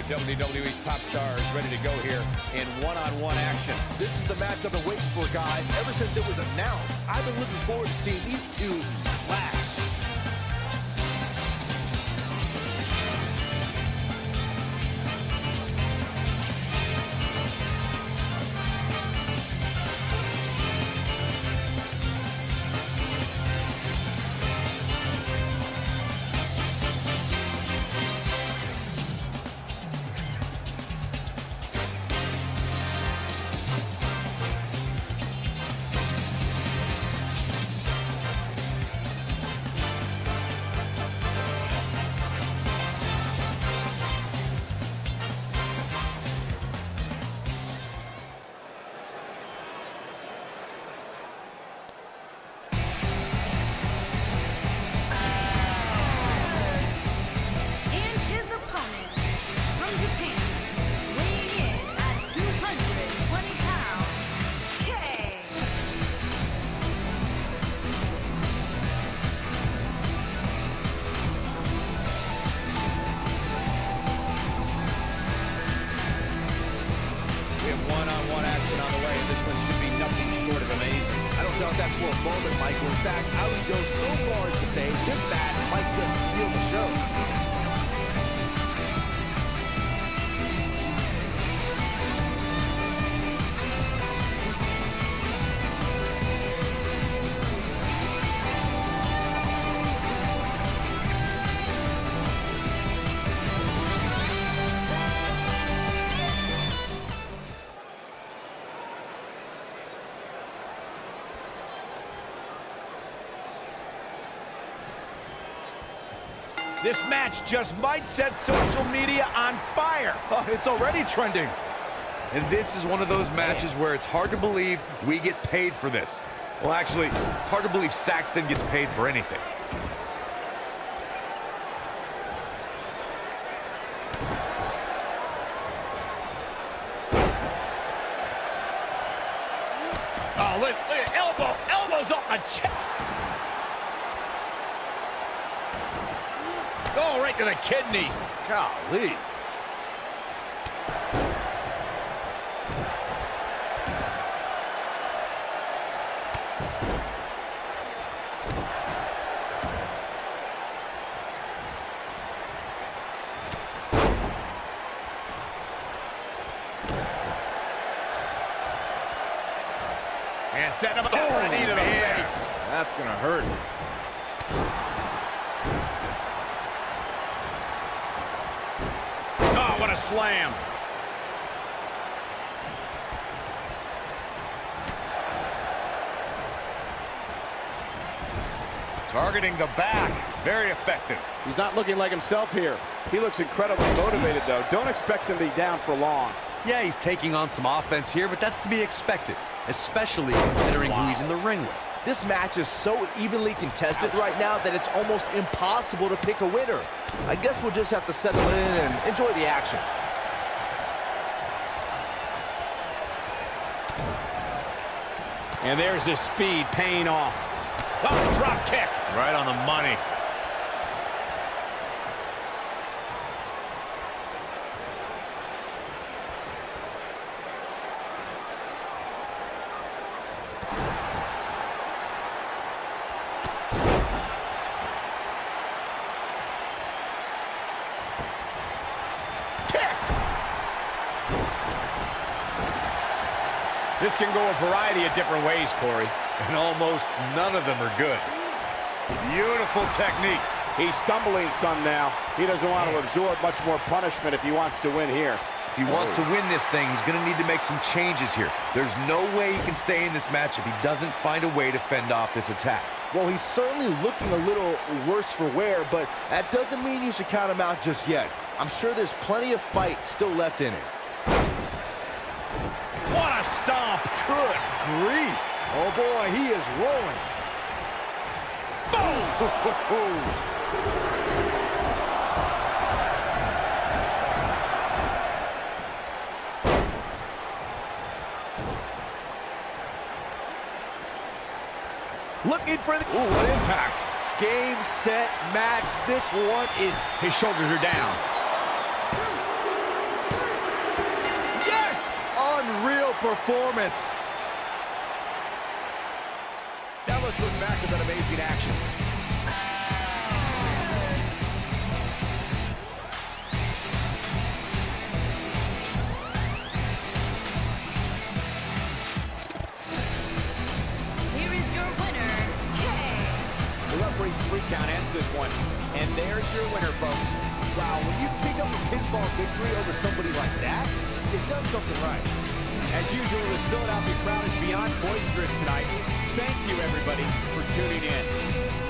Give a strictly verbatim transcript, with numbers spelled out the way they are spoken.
W W E's top stars ready to go here in one-on-one action. This is the match I've been waiting for, guys, ever since it was announced. I've been looking forward to seeing these two clash. One-on-one action on the way, and this one should be nothing short of amazing. I don't doubt that for a moment, Michael. In fact, I would go so far as to say this match might just steal the show. This match just might set social media on fire. Oh, it's already trending. And this is one of those matches where it's hard to believe we get paid for this. Well, actually, hard to believe Saxton gets paid for anything. Oh, look, look, elbow, elbows off the chest. Oh, right to the kidneys. Golly. And setting him up for a knee to the face. That's gonna hurt. Oh, what a slam. Targeting the back. Very effective. He's not looking like himself here. He looks incredibly motivated, though. Don't expect him to be down for long. Yeah, he's taking on some offense here, but that's to be expected, especially considering wow. who he's in the ring with. This match is so evenly contested right now that it's almost impossible to pick a winner. I guess we'll just have to settle in and enjoy the action. And there's his speed paying off. Oh, drop kick. Right on the money. This can go a variety of different ways, Corey. And almost none of them are good. Beautiful technique. He's stumbling some now. He doesn't want to absorb much more punishment if he wants to win here. If he wants to win this thing, he's going to need to make some changes here. There's no way he can stay in this match if he doesn't find a way to fend off this attack. Well, he's certainly looking a little worse for wear, but that doesn't mean you should count him out just yet. I'm sure there's plenty of fight still left in it. What a stomp. Good grief. Oh, boy, he is rolling. Boom! Looking for the... Ooh, what impact. Game, set, match. This one is... His shoulders are down. performance. Now let's look back at that amazing action. Here is your winner, Kay. The referee's three count ends this one. And there's your winner, folks. Wow, when you pick up a pinfall victory over somebody like that, you've done something right. As usual, this Philadelphia crowd is beyond boisterous tonight. Thank you, everybody, for tuning in.